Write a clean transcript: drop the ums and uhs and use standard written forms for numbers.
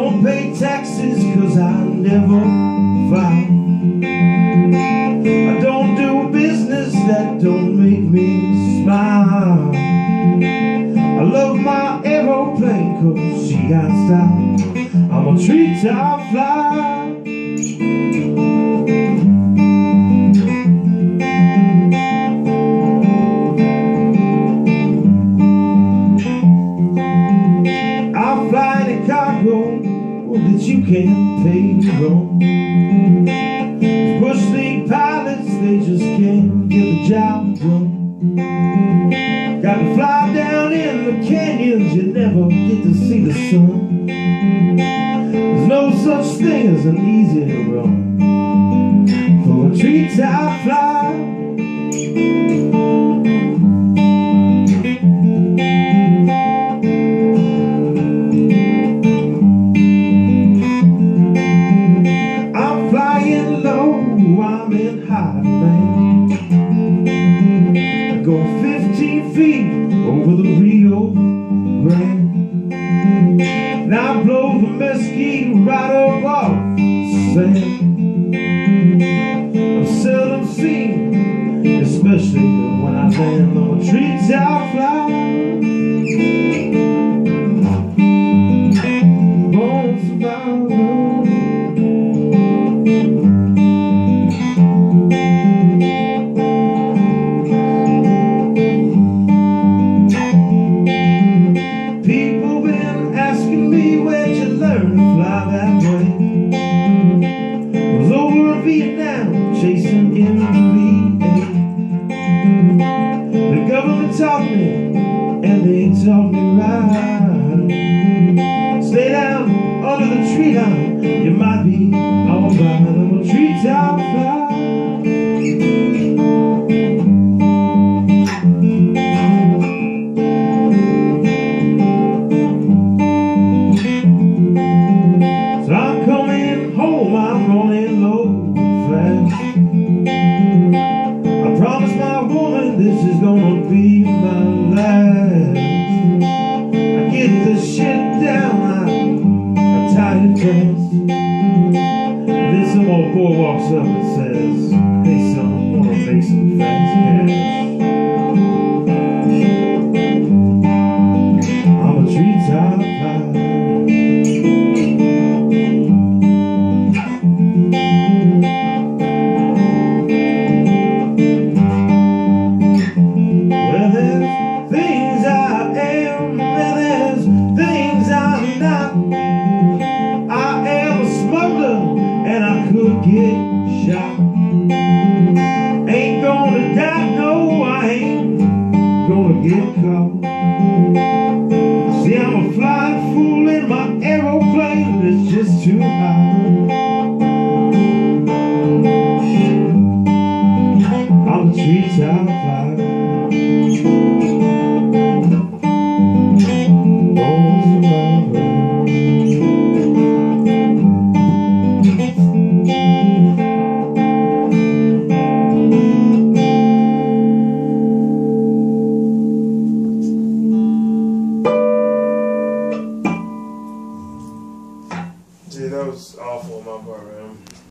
don't pay taxes 'cause I never file. I don't do business that don't make me smile. I love my aeroplane 'cause she got style. I'm a treetop fly. I'll fly in a cargo that you can't pay wrong. Bush league pilots, they just can't get the job done. Got to fly down in the canyons, you never get to see the sun. There's no such thing as an easy run for a treetop fly. I'm in high, man. I go 15 feet over the Rio Grande. Now I blow the mesquite right up off the sand. I'm seldom seen, especially when I land on a treetop fly. Born survivor. Chasing MBA. The government taught me, and they taught me right. Stay down under the tree line, you might be alright. I'm a treetop fly. So I'm coming home, I'm running low fast. I promise my woman this is gonna be my last. I get this shit down, I tie it fast. Then some old boy walks up and says, "Hey son, I wanna make some fast cash." I'm a treetop fly. Get shot. Ain't gonna die, no, I ain't gonna get caught. See, I'm a flying fool in my aeroplane, it's just too high. I'm a treetop fly. That was awful on my part, man.